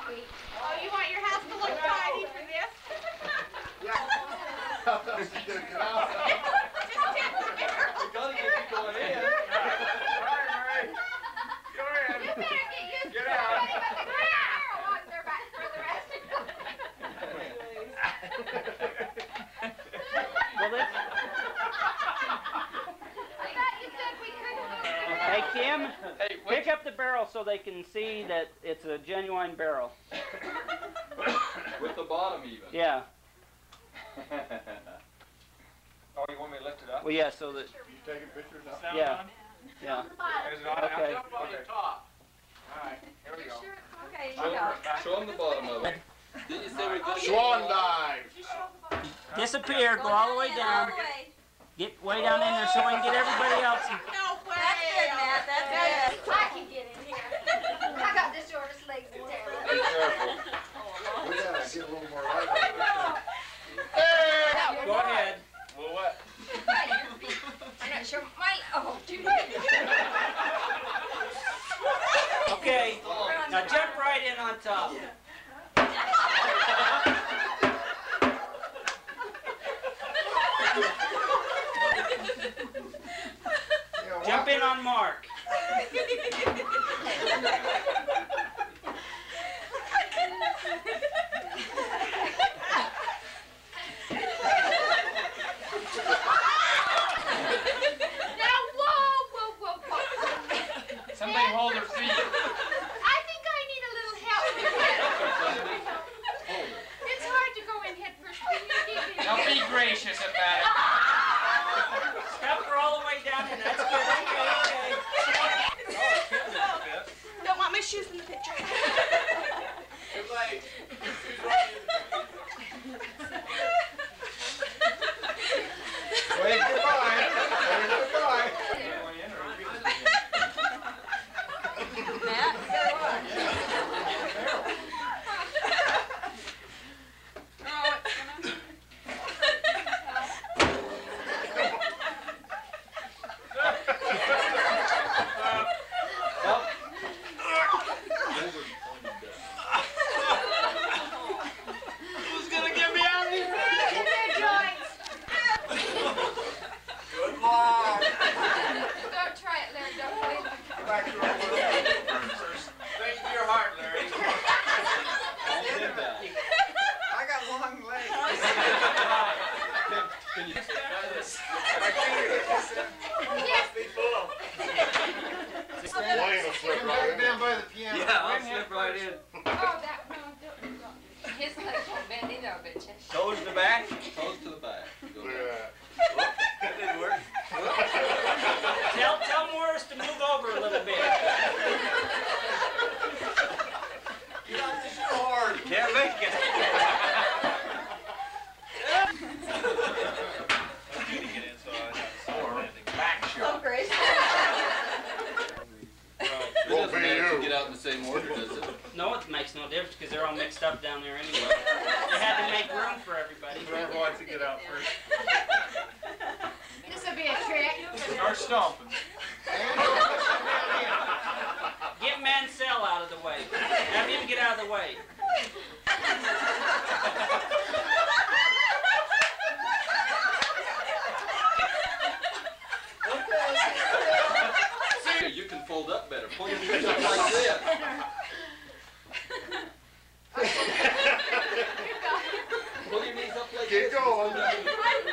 sweet. Oh, you want your house to look tidy for this? Yeah. She's gonna get out. Just tip the mirror. We gotta get you going in. All right, Murray. Go ahead. You better get used Get to out. everybody but the mirror on their back for the rest. Well, this, I thought you said we couldn't move the mirror. hey, Kim, Hey, pick up the barrel so they can see that it's a genuine barrel. with the bottom even. Yeah. Oh, you want me to lift it up? Well, yeah, so that, You taking pictures now? yeah. Yeah. Is it on? Okay. Jump on the top. All right, here we go. Okay, Show, show them the bottom of it. Didn't you say we're going to Swan dive. Disappear, go all the way down. Get way down in there so we can get everybody else. No way. That's good, Matt. That's good. I can get in here. I got the shortest legs in town. Be careful. We gotta get a little more light on Go ahead. Well, what? I'm not sure. Oh, Judy. Okay, now jump right in on top. Jump in on Mark. Somebody hold her feet. I think I need a little help. It's hard to go in head first. Don't be gracious about it. Step her all the way down in. That's good. Okay. Don't want my shoes in the picture. Too late. Wave goodbye. Wave goodbye. Matt? Who's gonna get me out of here? Good luck. Don't try it, Larry. Don't wait. Back to our Thank your heart, Larry. I got long legs. Can you try this? My finger hit this. Yes. Be full. Wayne will slip right in. Down by the piano. Yeah, I'll slip right in. Oh, that no, don't. His legs won't bend either, I bet you. Toes to the back? Toes to the back. Go down. That didn't work. Tell Morris to move over a little bit. You're not so hard. You can't make it. Back Oh, shot. great. It doesn't matter if you get out in the same order, does it? No, it makes no difference because they're all mixed up down there anyway. They had to make room for everybody. Whoever wants to get out first. This will be a trick. Start stomping. Get Mansell out of the way. Have him get out of the way. See, you can fold up better. Pull your knees up like this. Pull your knees up like this. Keep going. I'm